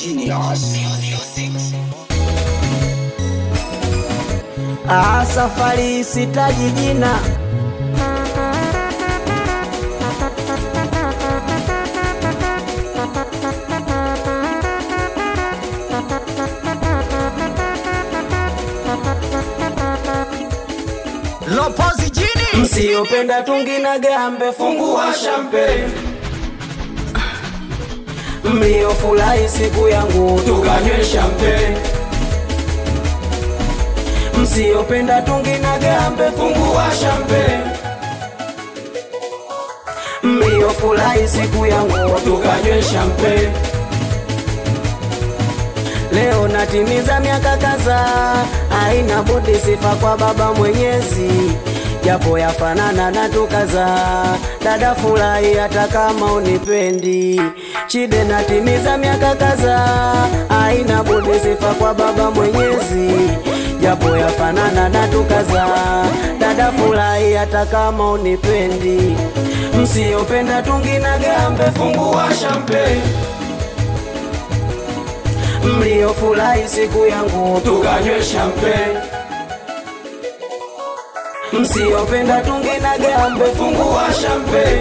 Genius. Safari sitaji jina, Lopozi jini. msiopenda tungi na gambe fungua champagne. Mliofurahi siku yangu tukanywe champagne. Msiopenda tungi na gambe fungua champagne. Mliofurahi siku yangu tukanywe champagne. Leo natimiza miaka kadhaa, haina budi sifa kwa Baba Mwenyezi. Japo yafanana na tukazaa, dada furahi hata kama unipendi. Chide natimiza miaka kadhaa, haina budi sifa kwa Baba Mwenyezi. Japo yafanana na tukazaa, dada furahi hata kama unipendi. Msiopenda tungi na gambe fungua champagne. Mliofurahi siku yangu tukanywe champagne. Msiopenda tungi na gambe fungua champagne.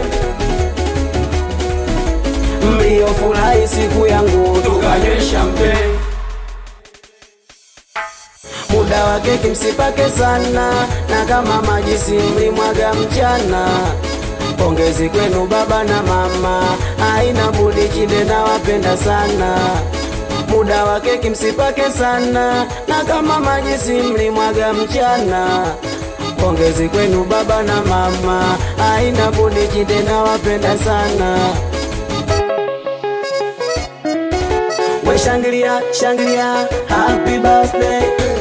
Mliofurahi siku yangu tukanywe champagne. Muda wa keki msipake sana, na kama maji si mlimwaga mchana. Pongezi kwenu baba na mama, haina budi Chide na wapenda sana. Muda wa keki msipake sana, na kama maji si mlimwaga mchana. Pongezi kwenu baba na mama, haina budi Chide na wapenda sana. We shangilia, shangilia, happy birthday.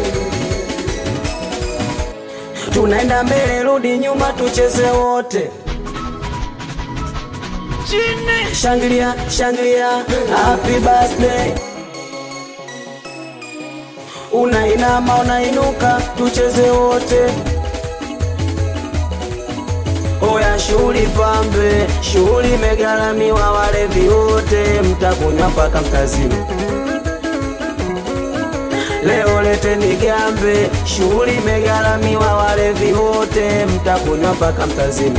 Tunaenda mbele rudi nyuma tucheze wote. Shangilia, shangilia, happy birthday. Unainama unainuka tucheze wote. Oya shughuli pambe, shughuli megalamiwa, walevi wote mtakunywa mpaka mtazima. Leo leteni gambe, shughuli megalamiwa, walevi wote mtakunywa mpaka mtazima.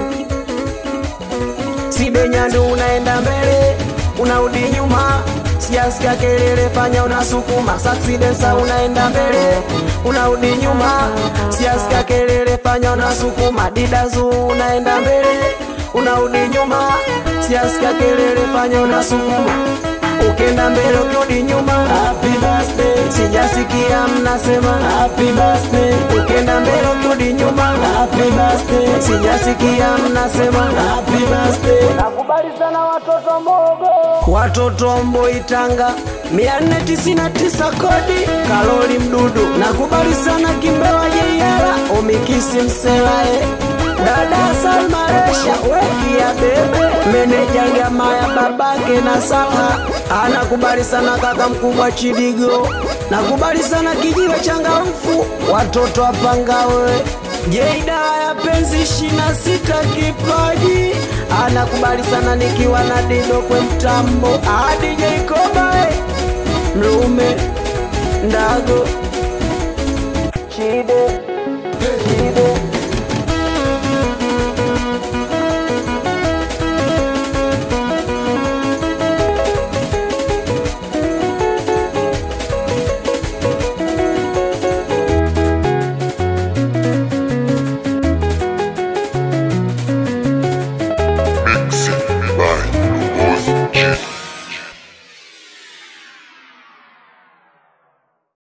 Side Nyandu unaenda mbele, unarudi nyuma. Sijasikia kelele, fanya unasukuma. Saxi Dancer unaenda mbele, unarudi nyuma. Sijasikia kelele, fanya unasukuma. Didazu unaenda mbele, unarudi nyuma. Sijasikia kelele, fanya unasukuma. Ukenda mbele ukirudi nyuma, happy birthday. Sijasikia mnasema happy birthday. Ukenda mbele ukirudi nyuma, happy birthday. Sijasikia mnasema happy birthday. Nakubali sana watoto mbogo, watoto Mboi Tanga 499 kodi Kaloli Mdudu. Nakubali sana Kimbewa Yeyala Omikisi Mselae, dada Salma Resha weki ya bebe, meneja Ngamaya babake na Saha. Anakubali sana kaka mkubwa Chidigo. Nakubali sana Kijiwe changamfu, watoto wapangawe Jeida ya penzi 26 kipaji. Anakubali sana nikiwa na Dido kwe mtambo. DJ Koba Mlume Ndago Chide.